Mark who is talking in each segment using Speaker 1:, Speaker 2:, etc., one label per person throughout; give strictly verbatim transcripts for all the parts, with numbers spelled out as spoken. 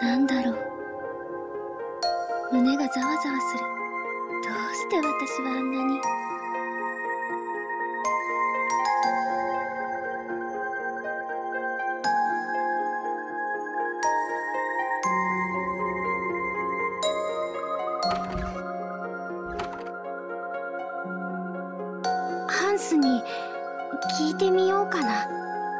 Speaker 1: なんだろう。胸がざわざわする。どうして私はあんなに。ハンスに聞いてみようかな。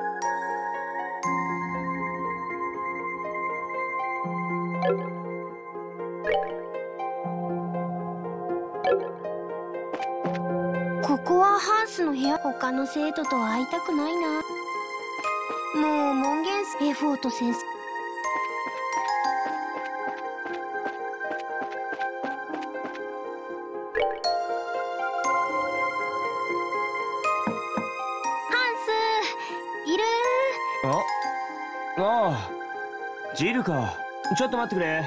Speaker 1: ここはハンスの部屋。他の生徒と会いたくないな。もう門限エフォート先生。
Speaker 2: ああ、ジルか。ちょっと待ってくれ。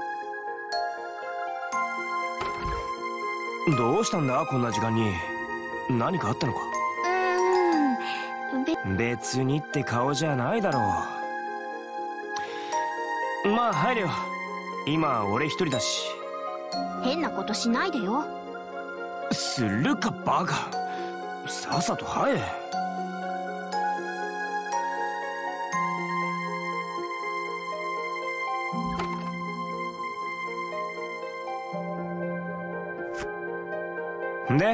Speaker 2: どうしたんだこんな時間に。何かあったのか。
Speaker 1: うーんべ
Speaker 2: 別にって顔じゃないだろう。まあ入れよ。今俺一人だし。
Speaker 1: 変なことしないでよ。
Speaker 2: するかバカ。さっさと入れ。で、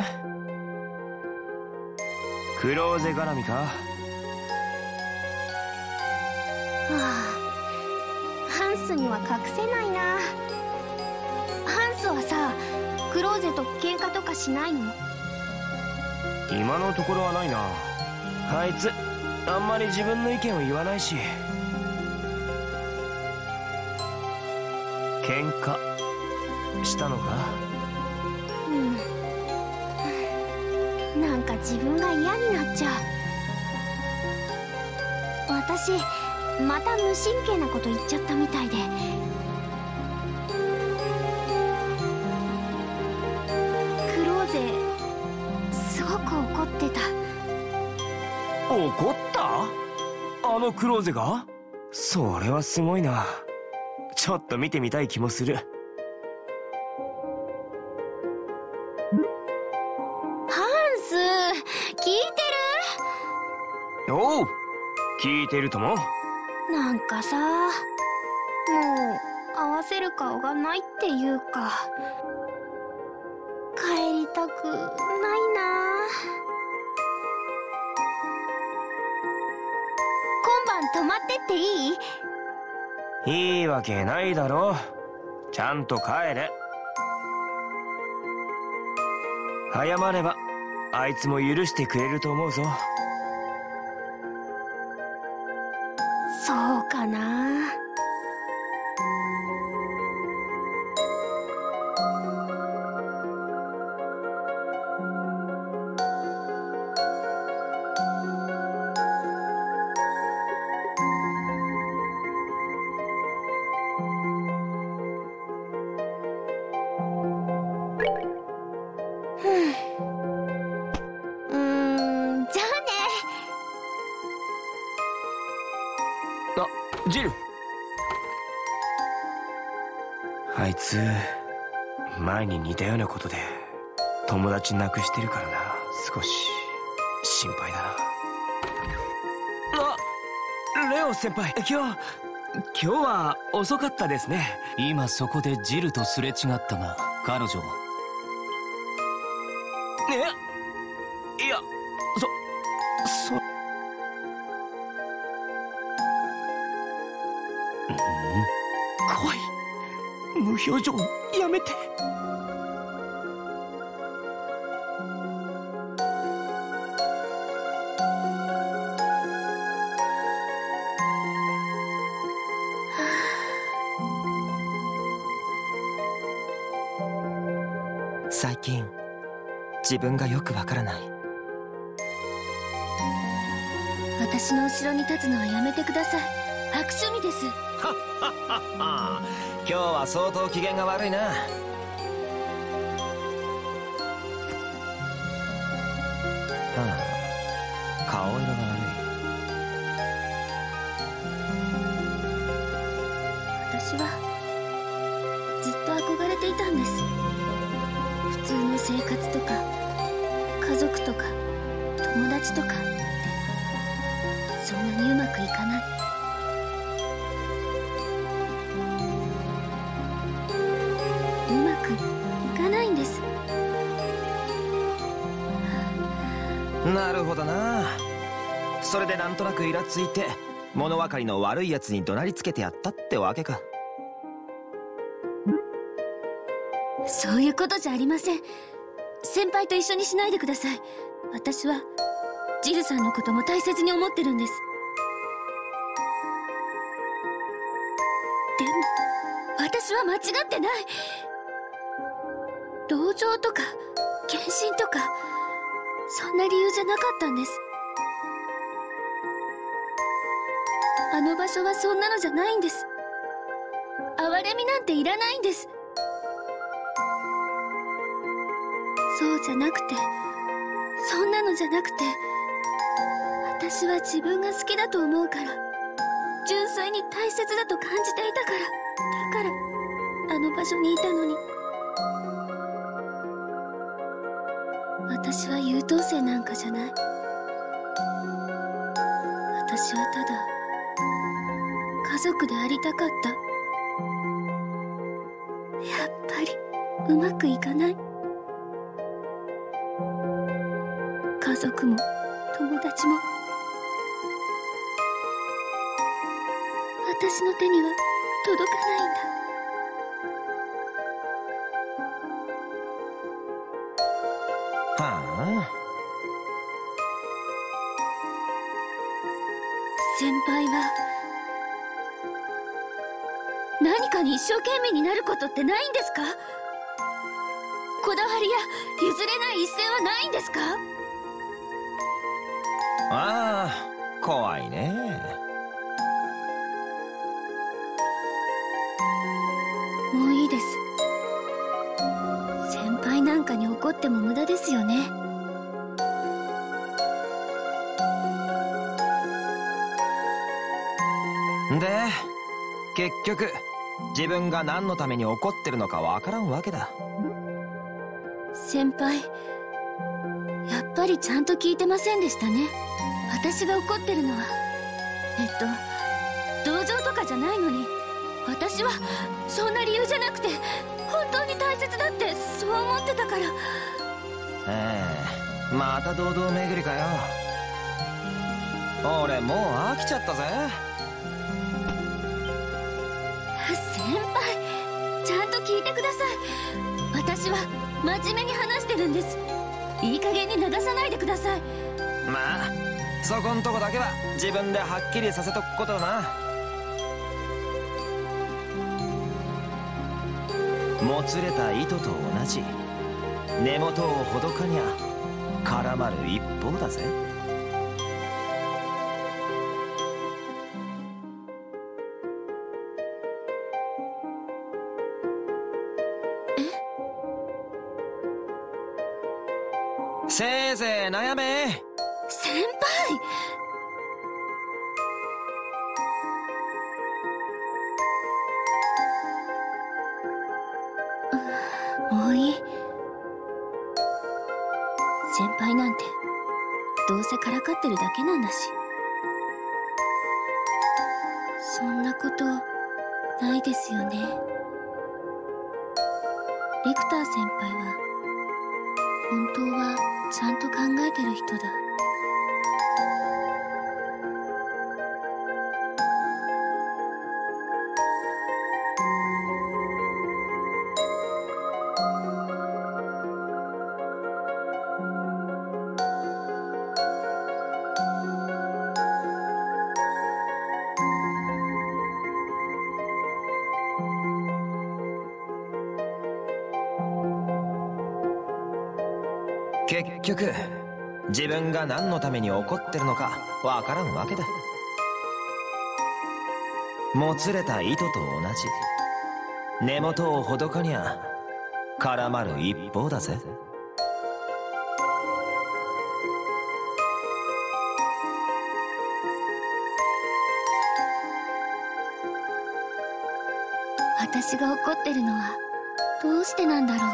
Speaker 2: クローゼ絡みか。は
Speaker 1: あ、ハンスには隠せないな。ハンスはさ、クローゼと喧嘩とかしないの？
Speaker 2: 今のところはないな。あいつあんまり自分の意見を言わないし。喧嘩したのか？
Speaker 1: うん、なんか自分が嫌になっちゃう。私また無神経なこと言っちゃったみたいで。クローゼすごく怒ってた。
Speaker 2: 怒った？あのクローゼが？それはすごいな。ちょっと見てみたい気もする。
Speaker 1: 聞いて
Speaker 2: る？おう、聞いてるとも。
Speaker 1: なんかさ、もう合わせる顔がないっていうか、帰りたくないな。今晩泊まってっていい？
Speaker 2: いいわけないだろ。ちゃんと帰れ。謝ればあいつも許してくれると思うぞ。
Speaker 1: そうかな。
Speaker 2: ジル。あいつ前に似たようなことで友達亡くしてるからな。少し心配だな。あ、レオ先輩、今日今日は遅かったですね。
Speaker 3: 今そこでジルとすれ違ったが、彼女は。
Speaker 2: え、いや、そそ怖い。無表情やめて。
Speaker 4: 最近自分がよくわからない。
Speaker 1: 私の後ろに立つのはやめてください。悪趣味です。
Speaker 4: はっはっはっは。今日は相当機嫌が悪いな。はあ、顔色が悪い。
Speaker 1: 私はずっと憧れていたんです。普通の生活とか家族とか友達とかでそんなにうまくいかない。うまくいかないんです。
Speaker 4: なるほどな。それでなんとなくイラついて物分かりの悪いやつに怒鳴りつけてやったってわけか。
Speaker 1: そういうことじゃありません。先輩と一緒にしないでください。私はジルさんのことも大切に思ってるんです。でも私は間違ってない。同情とか献身とかそんな理由じゃなかったんです。あの場所はそんなのじゃないんです。哀れみなんていらないんです。そうじゃなくて、そんなのじゃなくて、私は自分が好きだと思うから、純粋に大切だと感じていたから、だからあの場所にいたのに。私は優等生なんかじゃない。私はただ家族でありたかった。やっぱりうまくいかない。家族も友達も私の手には届かないんだ。
Speaker 4: はあ。
Speaker 1: 先輩は何かに一生懸命になることってないんですか？こだわりや譲れない一線はないんですか？
Speaker 4: ああ、怖いね。
Speaker 1: もういいです。先輩なんかに怒っても無駄ですよね。
Speaker 4: で、結局自分が何のために怒ってるのかわからんわけだ。
Speaker 1: 先輩、やっぱりちゃんと聞いてませんでしたね。私が怒ってるのはえっと同情とかじゃないのに、私はそんな理由じゃなくて本当に大切だってそう思ってたから。
Speaker 4: ええ、また堂々巡りかよ。俺もう飽きちゃったぜ。
Speaker 1: 先輩、ちゃんと聞いてください。私は真面目に話してるんです。いい加減に流さないでください。
Speaker 4: まあそこんとこだけは自分ではっきりさせとくことだな。もつれた糸と同じ。根元をほどかにゃ絡まる一方だぜ。せいぜい悩め。
Speaker 1: 先輩、もういい。先輩なんてどうせからかってるだけなんだし。そんなことないですよね。ビクター先輩は本当はちゃんと考えてる人だ。
Speaker 4: 結局自分が何のために怒ってるのかわからんわけだ。もつれた糸と同じ。根元をほどかにゃ絡まる一方だぜ。
Speaker 1: 私が怒ってるのはどうしてなんだろう。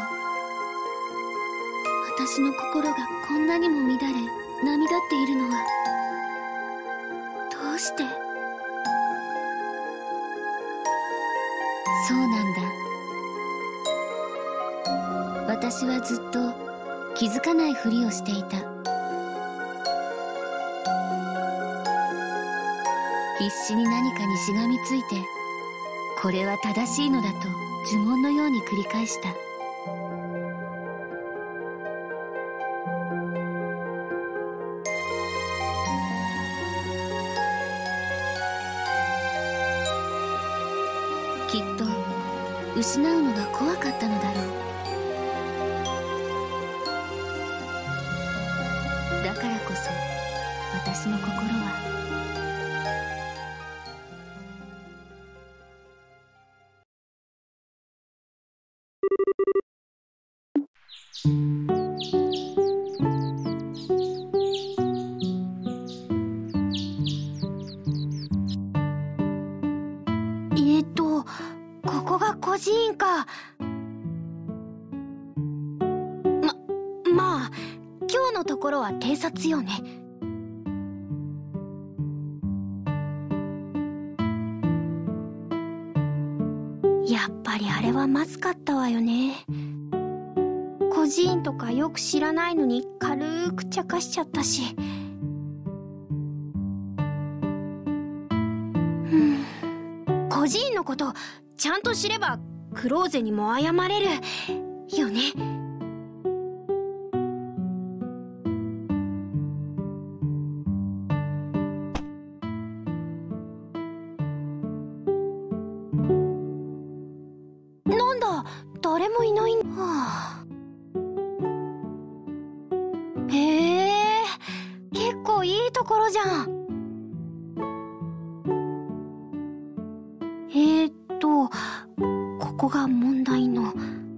Speaker 1: 私の心がこんなにも乱れ波立っているのはどうして。そうなんだ。私はずっと気づかないふりをしていた。必死に何かにしがみついて、これは正しいのだと呪文のように繰り返した。きっと失うのが怖かったのだろう。だからこそ私の心はえっとここが孤児院か。ま、まあ今日のところは偵察よね。やっぱりあれはまずかったわよね。孤児院とかよく知らないのに軽く茶化しちゃったし。うん孤児院のことちゃんと知ればクローゼにも謝れるよね。なんだ誰もいないんはあ。へえ結構いいところじゃん。えーっとここが問題の。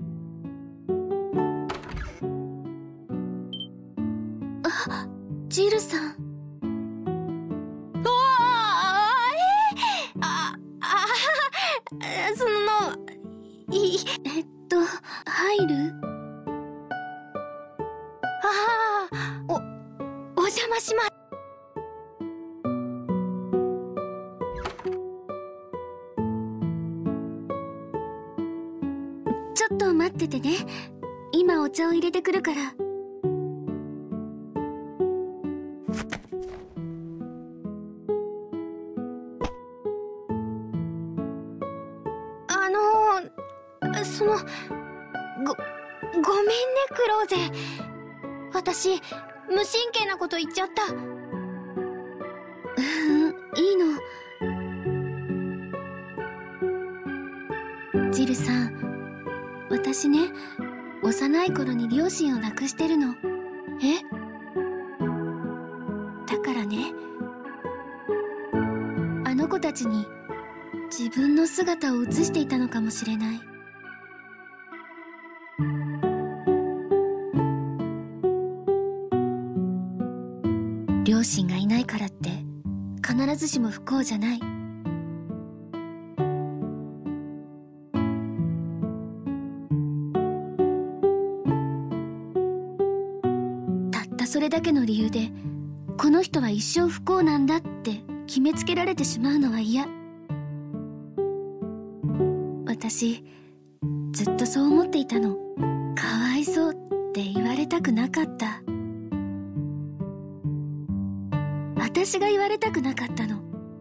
Speaker 1: あ、ジルさん。うわあ、えー、ああそのいえっと入る？ああおお邪魔します。ちょっと待っててね。今お茶を入れてくるから。あのー、そのごごめんねクローゼ。私無神経なこと言っちゃった。うんいいの。ジルさん私ね幼い頃に両親を亡くしてるの。え？だからねあの子たちに自分の姿を映していたのかもしれない。両親がいないからって必ずしも不幸じゃない。それだけの理由でこの人は一生不幸なんだって決めつけられてしまうのは嫌。私ずっとそう思っていたの。かわいそうって言われたくなかった。私が言われたくなかったの。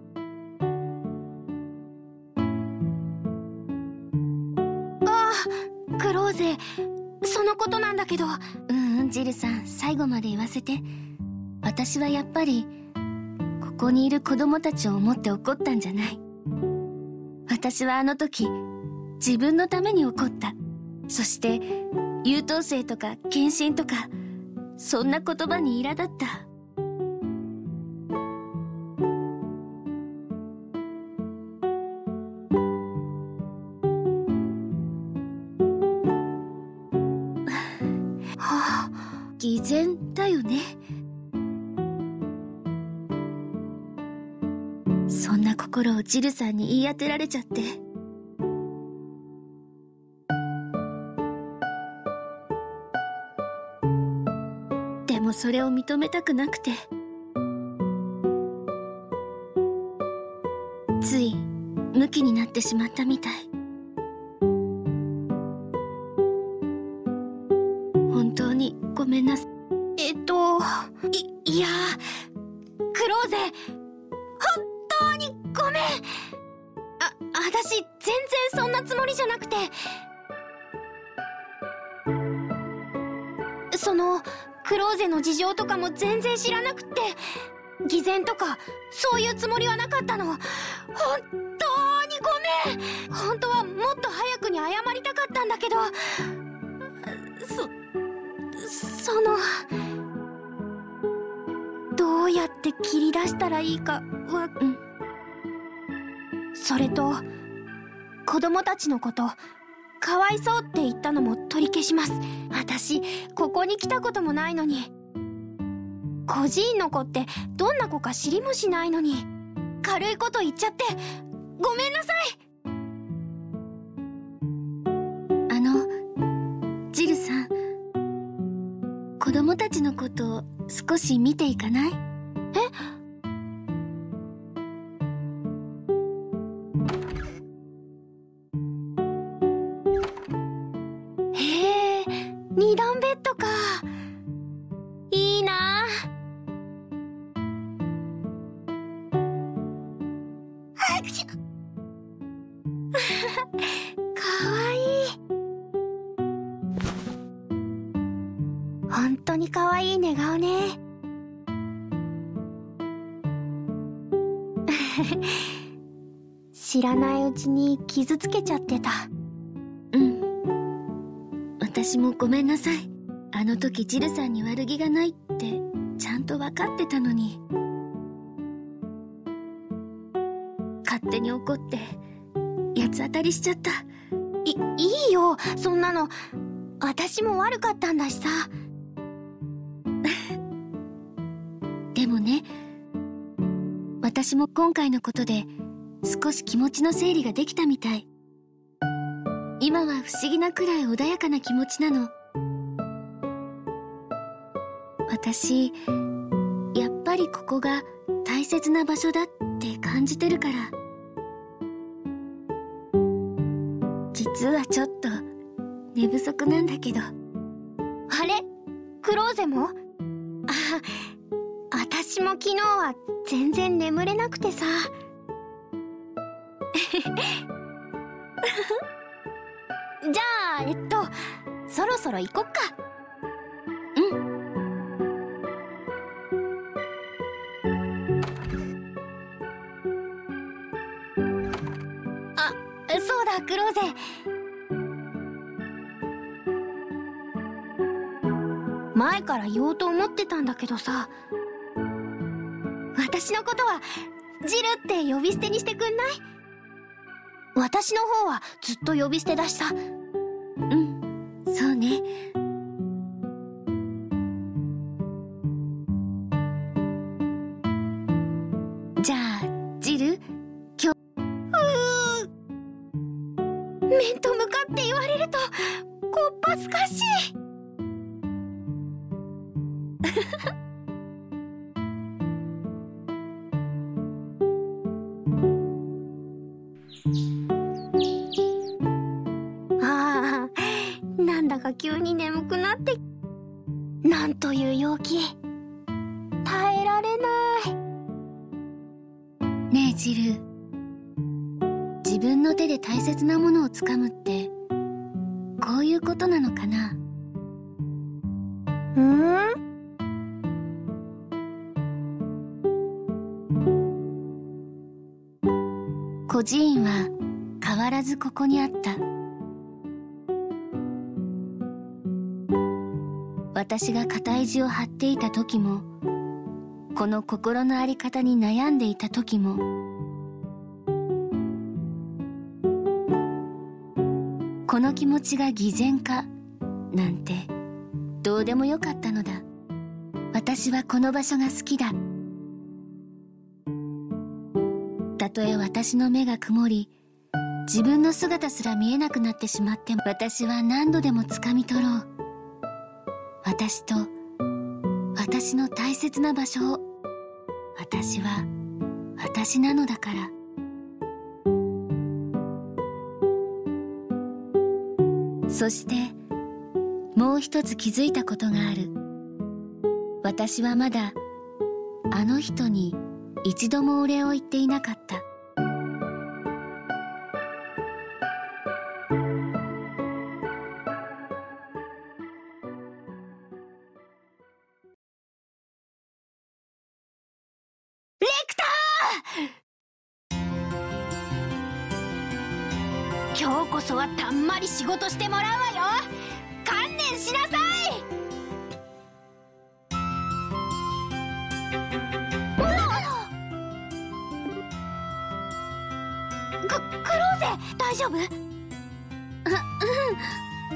Speaker 1: ああクローゼそのことなんだけど。うんうんジルさん最後まで言わせて。私はやっぱりここにいる子供たちを思って怒ったんじゃない。私はあの時自分のために怒った。そして優等生とか献身とかそんな言葉に苛立った。はあ、偽善だよね。そんな心をジルさんに言い当てられちゃって。 もそれを認めたくなくて、ついムキになってしまったみたい。本当にごめんなさい。えっといいやクローゼ、本当にごめん。あ私全然そんなつもりじゃなくて、そのクローゼの事情とかも全然知らなくって、偽善とかそういうつもりはなかったの。本当にごめん。本当はもっと早くに謝りたかったんだけど、そそのどうやって切り出したらいいかは、うん、それと子供たちのことかわいそうって言ったのも取り消します。私ここに来たこともないのに、孤児院の子ってどんな子か知りもしないのに軽いこと言っちゃってごめんなさい。あのジルさん、子供たちのことを少し見ていかない？え？へえ、二段ベッドか。いいな。かわいい。本当にかわいい寝顔ね。知らないうちに傷つけちゃってた。うん、私もごめんなさい。あの時ジルさんに悪気がないってちゃんと分かってたのに、勝手に怒って八つ当たりしちゃった。い、いいよそんなの。私も悪かったんだしさ。でもね、私も今回のことで少し気持ちの整理ができたみたい。今は不思議なくらい穏やかな気持ちなの。私やっぱりここが大切な場所だって感じてるから。実はちょっと寝不足なんだけど。あれ？クローゼも？あ、私も昨日は全然眠れなくてさ。じゃあえっとそろそろ行こっか。うん。あ、そうだクローゼ。前から言おうと思ってたんだけどさ、私のことはジルって呼び捨てにしてくんない？私の方はずっと呼び捨てだしさ。うん、そうね。じゃあジル、今日うー面と向かって言われるとこっぱずかしい。ああ、なんだか急に眠くなって、なんという陽気。耐えられない。ねえジル、自分の手で大切なものをつかむってこういうことなのかな？うん？孤児院は変わらずここにあった。私が肩意地を張っていた時も、この心の在り方に悩んでいた時も、この気持ちが偽善かなんてどうでもよかったのだ。私はこの場所が好きだ。たとえ私の目が曇り、自分の姿すら見えなくなってしまっても、私は何度でも掴み取ろう。私と私の大切な場所を。私は私なのだから。そしてもう一つ気づいたことがある。私はまだあの人に一度もお礼を言っていなかった。レクター！今日こそはたんまり仕事してもらうわよ。観念しなさい。ククローゼ、大丈夫？あ、うん。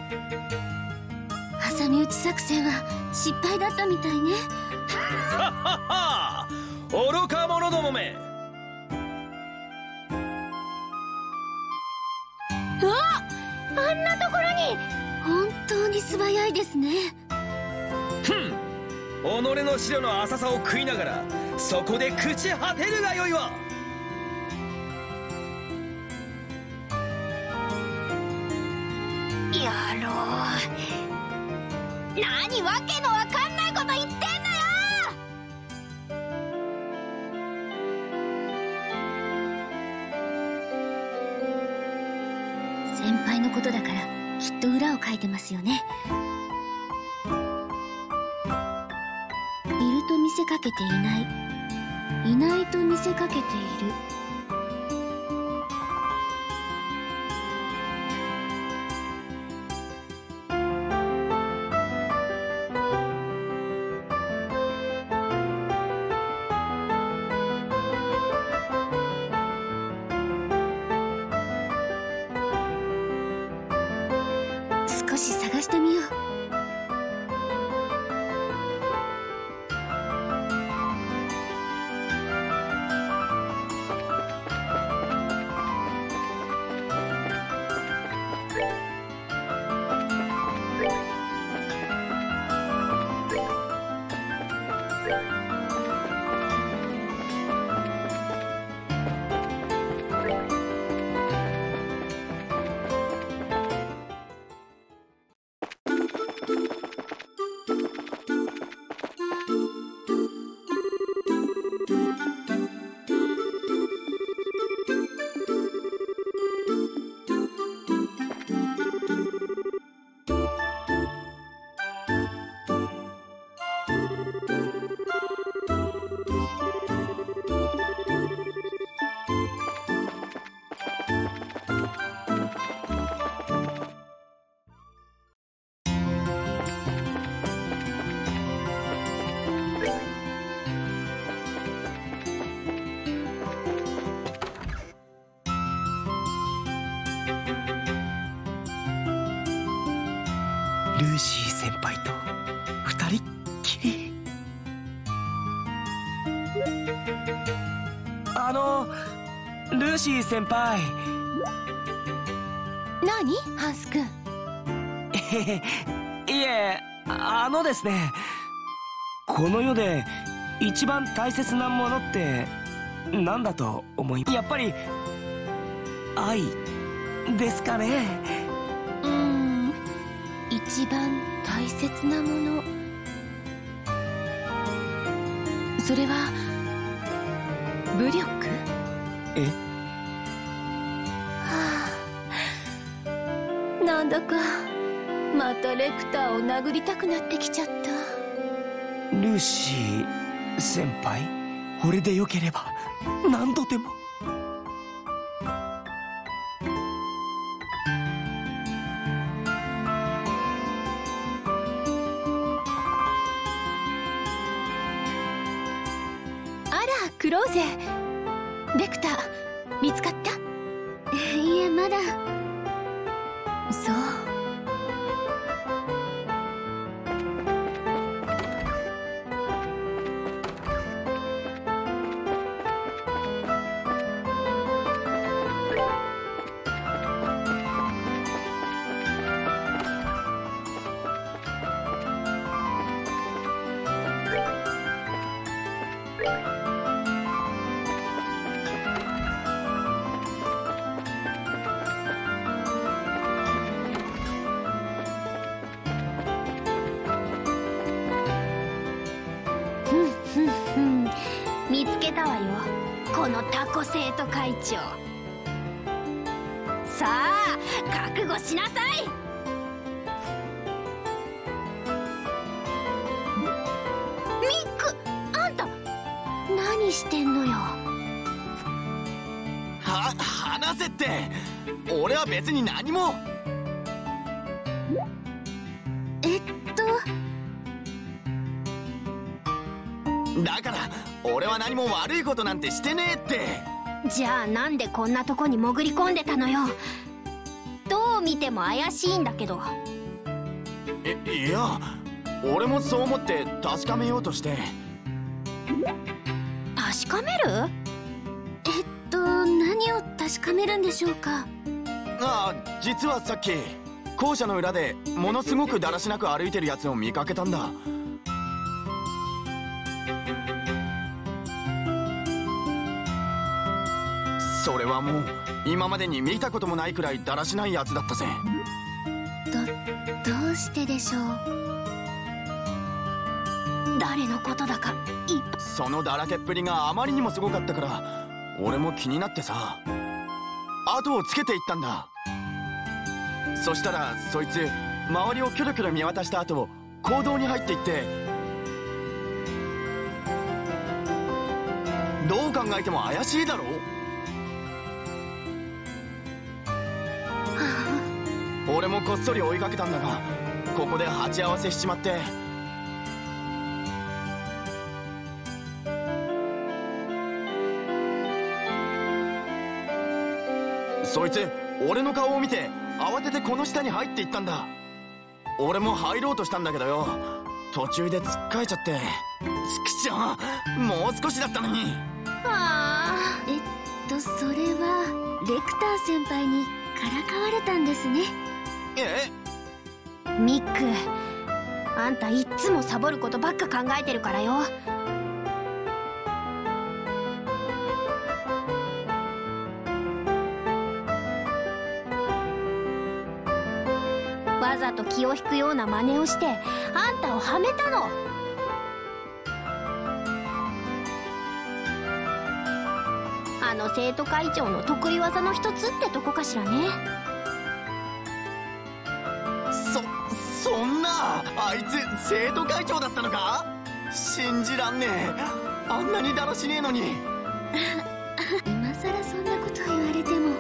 Speaker 1: 挟み撃ち作戦は失敗だったみたいね。
Speaker 2: はっはっは、愚か者どもめ。
Speaker 1: うわっ、あんなところに。本当に素早いですね。
Speaker 2: ふん、己の城の浅さを食いながらそこで朽ち果てるがよいわ。
Speaker 1: やろう。何わけのわかんないこと言ってんのよ。先輩のことだからきっと裏をかいてますよね。いると見せかけていない、いないと見せかけている。少し探してみよう。
Speaker 2: ルーシー先輩と二人っきり。あのルーシー先輩。
Speaker 1: 何？ハンス君。
Speaker 2: いえ、あのですね、この世で一番大切なものって何だと思います？やっぱり愛ですかね。
Speaker 1: うーん、一番大切なもの、それは武力？
Speaker 2: え？
Speaker 1: はあ、なんだかまたレクターを殴りたくなってきちゃった。
Speaker 2: ルーシー先輩、俺でよければ何度でも。
Speaker 1: クローゼ、レクター見つかった？いえ、まだ。そう。 このタコ生徒会長。さあ覚悟しなさい。ミック、あんた何してんのよ。
Speaker 5: は話せって。俺は別に何も。
Speaker 1: えっと
Speaker 5: だから俺は何も悪いことなんてしてねえって。
Speaker 1: じゃあなんでこんなとこに潜り込んでたのよ。どう見ても怪しいんだけど。
Speaker 5: いいや、俺もそう思って確かめようとして。
Speaker 1: 確かめる？えっと何を確かめるんでしょうか。
Speaker 5: ああ、実はさっき校舎の裏でものすごくだらしなく歩いてるやつを見かけたんだ。それはもう今までに見たこともないくらいだらしないやつだったぜ。
Speaker 1: どどうしてでしょう。誰のことだかいっぱい。
Speaker 5: そのだらけっぷりがあまりにもすごかったから俺も気になってさ、後をつけていったんだ。そしたらそいつ周りをキョロキョロ見渡した後行動に入っていって、どう考えても怪しいだろ。俺もこっそり追いかけたんだがここで鉢合わせしちまって。そいつ俺の顔を見て慌ててこの下に入っていったんだ。俺も入ろうとしたんだけどよ、途中でつっかえちゃって。ちくしょう、もう少しだったのに。
Speaker 1: ああ、えっとそれはレクター先輩にからかわれたんですね。
Speaker 5: え？
Speaker 1: ミック、あんたいっつもサボることばっか考えてるからよ。わざと気を引くような真似をしてあんたをはめたの。あの生徒会長の得意技の一つってとこかしらね。
Speaker 5: そ、そんな、あいつ生徒会長だったのか？信じらんねえ。あんなにだらしねえのに。
Speaker 1: 今さらそんなこと言われても。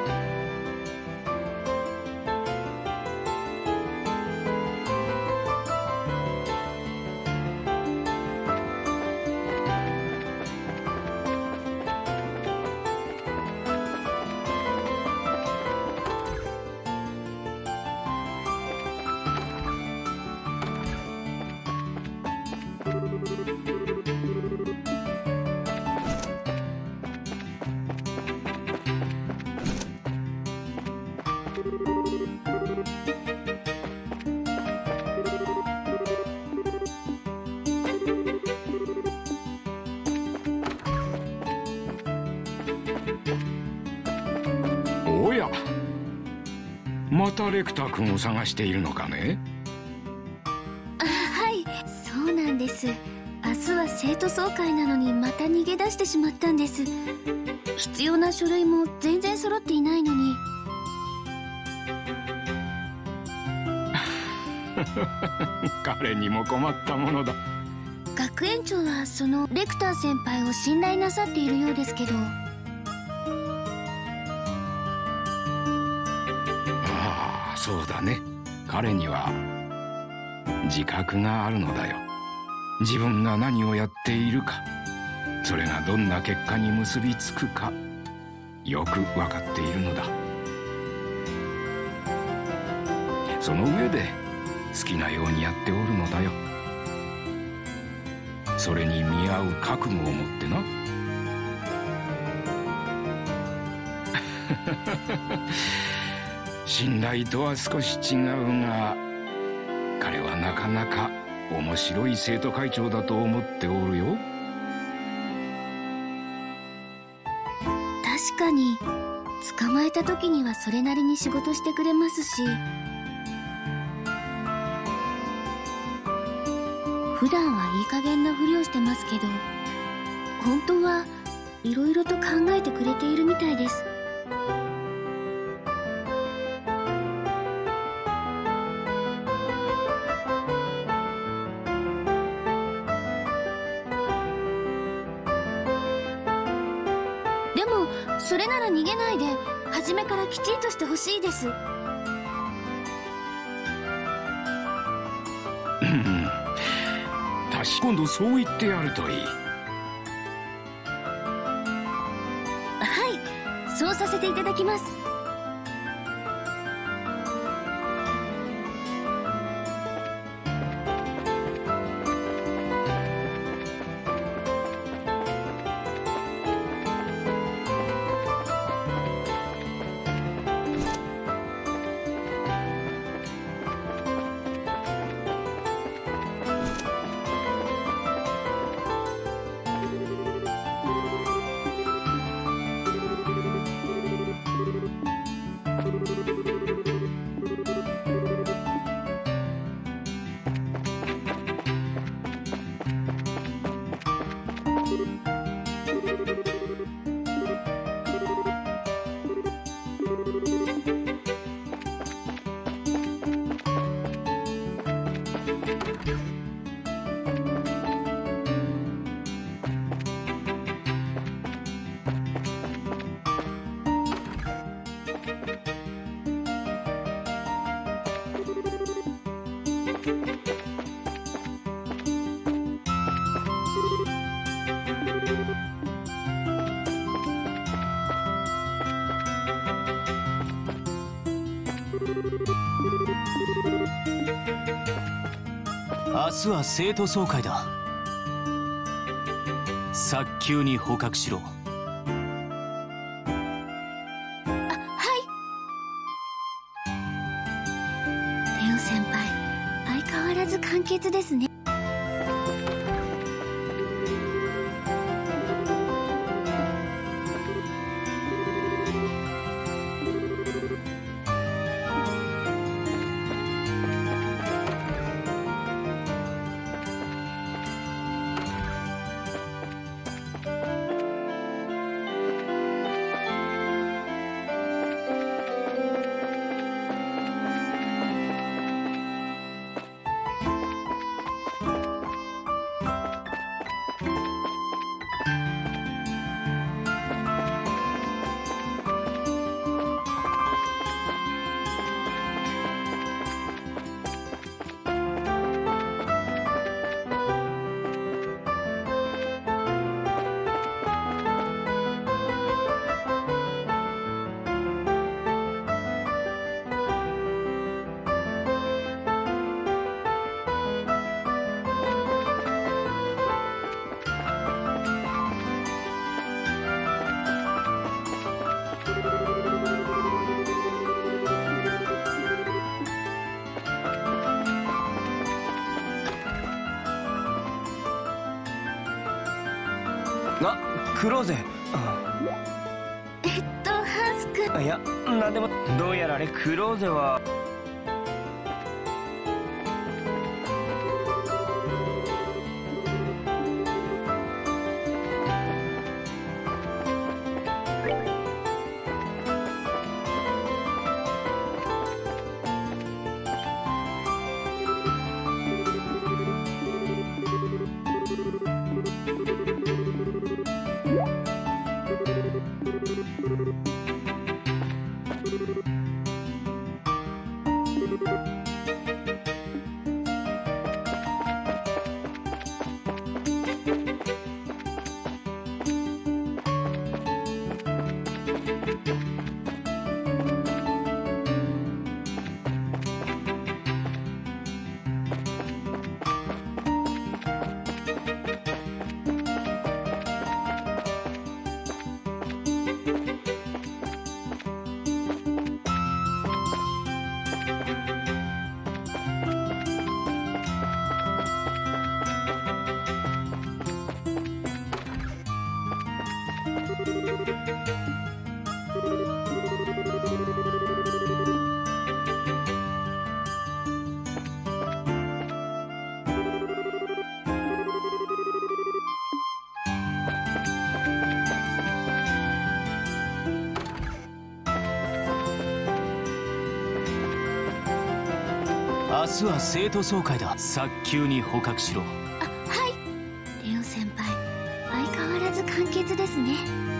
Speaker 6: おや、またレクター君を探しているのかね。
Speaker 1: あ、はい、そうなんです。明日は生徒総会なのにまた逃げ出してしまったんです。必要な書類も全然揃っていないのに。
Speaker 6: 彼にも困ったものだ。
Speaker 1: 学園長はそのレクター先輩を信頼なさっているようですけど。
Speaker 6: ああ、そうだね。彼には自覚があるのだよ。自分が何をやっているか、それがどんな結果に結びつくか、よく分かっているのだ。その上で好きなようにやっておるのだよ。それに見合う覚悟を持ってな。信頼とは少し違うが、彼はなかなか面白い生徒会長だと思っておるよ。
Speaker 1: 確かに捕まえた時にはそれなりに仕事してくれますし、普段はいい加減なふりをしてますけど、本当はいろいろと考えてくれているみたいです。でもそれなら逃げないで初めからきちんとしてほしいです。
Speaker 6: 確か今度そう言ってやるといい。
Speaker 1: はい、そうさせていただきます。
Speaker 3: 明日は生徒総会だ。早急に捕獲しろ。
Speaker 1: あ、はい。レオ先輩、相変わらず簡潔ですね。
Speaker 2: あ、クローゼ。
Speaker 1: えっとハンス君。
Speaker 2: いや、なんでも。どうやらあれクローゼは
Speaker 3: 明日は生徒総会だ。早急に捕獲しろ。
Speaker 1: あ、はい。レオ先輩、相変わらず簡潔ですね。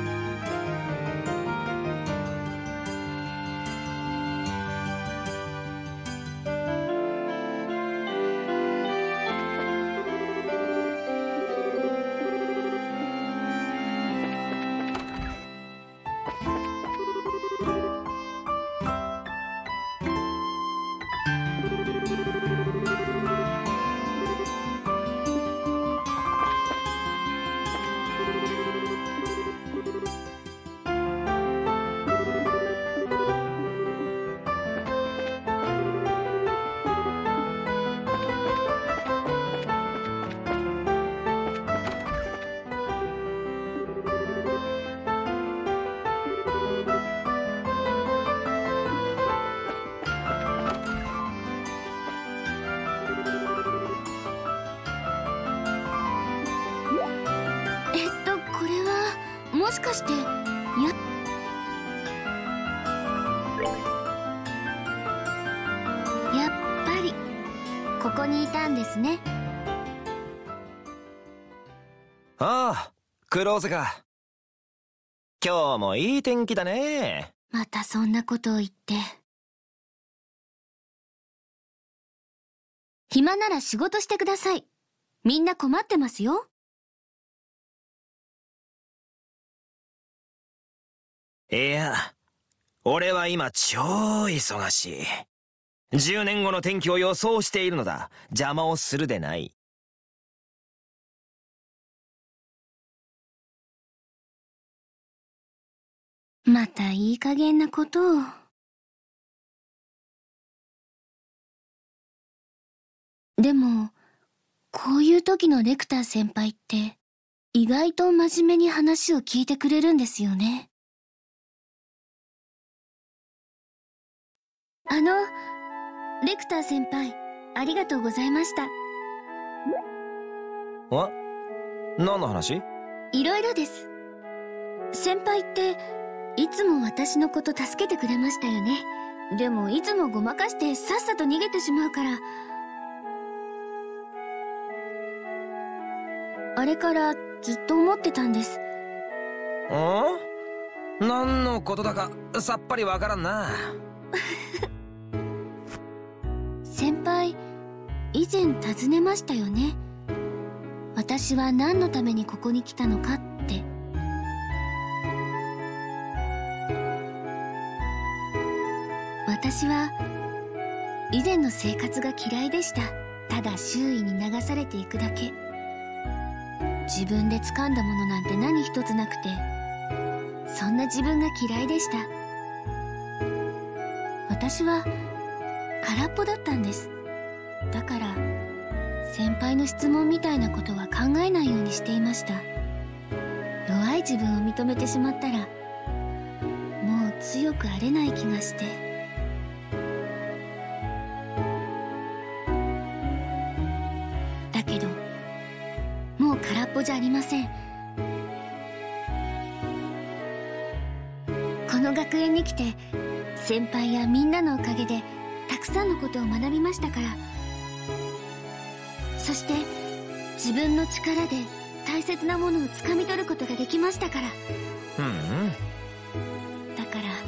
Speaker 1: もしかしてややっぱりここにいたんですね。
Speaker 4: ああ、クローゼか。今日もいい天気だね。
Speaker 1: またそんなことを言って。暇なら仕事してください。みんな困ってますよ。
Speaker 4: いや、俺は今超忙しい。じゅうねんごの天気を予想しているのだ。邪魔をするでない。
Speaker 1: またいい加減なことを。でも、こういう時のレクター先輩って意外と真面目に話を聞いてくれるんですよね。あの、レクター先輩、ありがとうございました。
Speaker 4: あ？何の話？
Speaker 1: いろいろです。先輩っていつも私のこと助けてくれましたよね。でもいつもごまかしてさっさと逃げてしまうから、あれからずっと思ってたんです。
Speaker 4: ん？何のことだかさっぱりわからんな。
Speaker 1: 先輩、以前尋ねましたよね。私は何のためにここに来たのかって。私は以前の生活が嫌いでした。ただ周囲に流されていくだけ。自分で掴んだものなんて何一つなくて、そんな自分が嫌いでした。私は空っぽだったんです。だから先輩の質問みたいなことは考えないようにしていました。弱い自分を認めてしまったらもう強くあれない気がして。だけどもう空っぽじゃありません。この学園に来て先輩やみんなのおかげでたくさんのことを学びましたから。そして自分の力で大切なものをつかみ取ることができましたから。
Speaker 4: うんうん。
Speaker 1: だ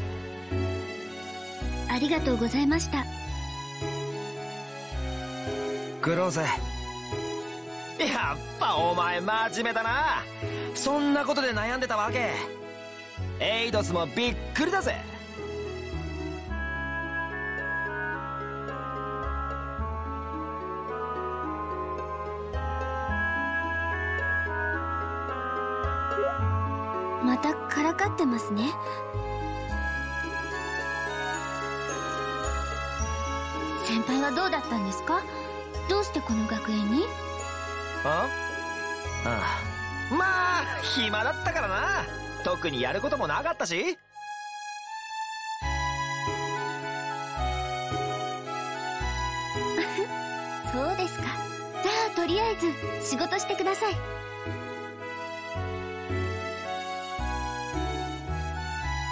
Speaker 1: からありがとうございました。
Speaker 4: クローゼ、やっぱお前真面目だな。そんなことで悩んでたわけ。エイドスもびっくりだぜ。
Speaker 1: またからかってますね。先輩はどうだったんですか？どうしてこの学園に？
Speaker 4: あああ、まあ暇だったからな。特にやることもなかったし。
Speaker 1: そうですか。じゃあとりあえず仕事してください。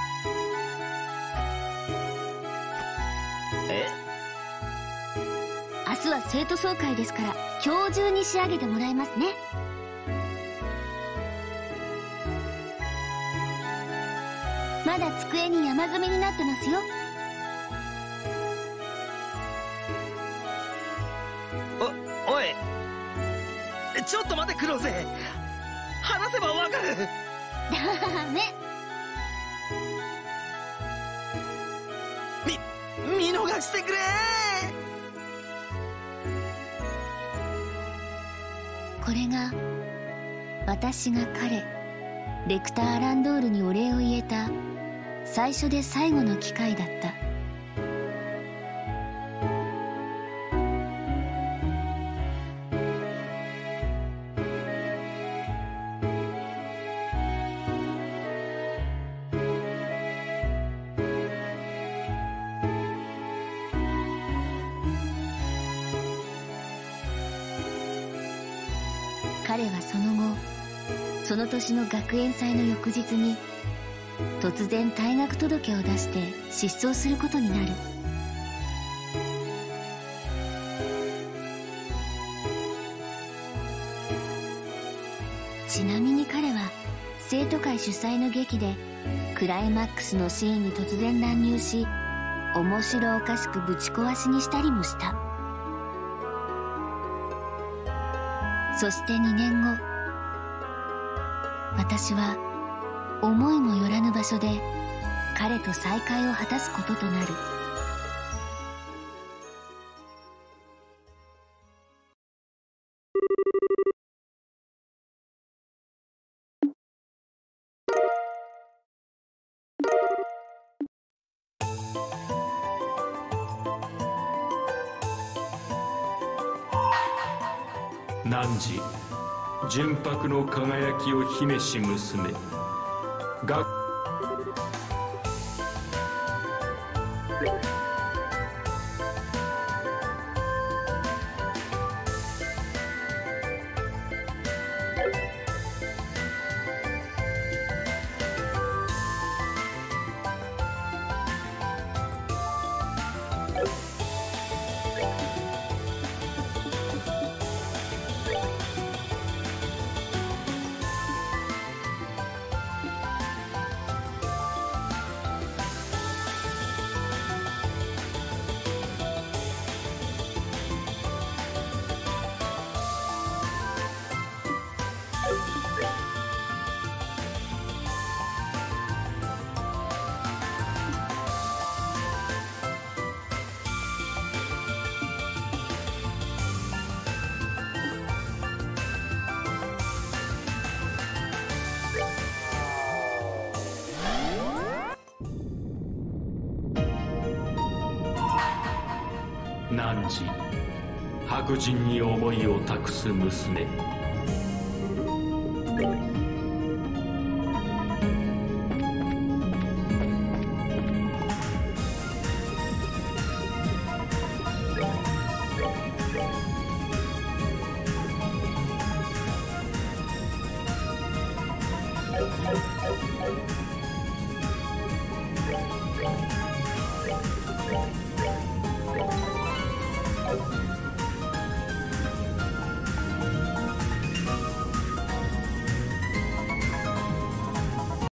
Speaker 4: え？
Speaker 1: 明日は生徒総会ですから今日中に仕上げてもらいますね。まだ机に山積みになってますよ。
Speaker 4: お、おい、ちょっと待ってクローゼ、話せばわかる。
Speaker 1: ダメ。
Speaker 4: み見逃してくれ。
Speaker 1: これが私が彼レクター・アランドールにお礼を言えた最初で最後の機会だった。彼はその後その年の学園祭の翌日に突然退学届を出して失踪することになる。ちなみに彼は生徒会主催の劇でクライマックスのシーンに突然乱入し面白おかしくぶち壊しにしたりもした。そしてにねんご、私は思いもよらぬ場所で彼と再会を果たすこととなる。
Speaker 7: 汝、純白の輝きを秘めし娘、が汝、白人に思いを託す娘。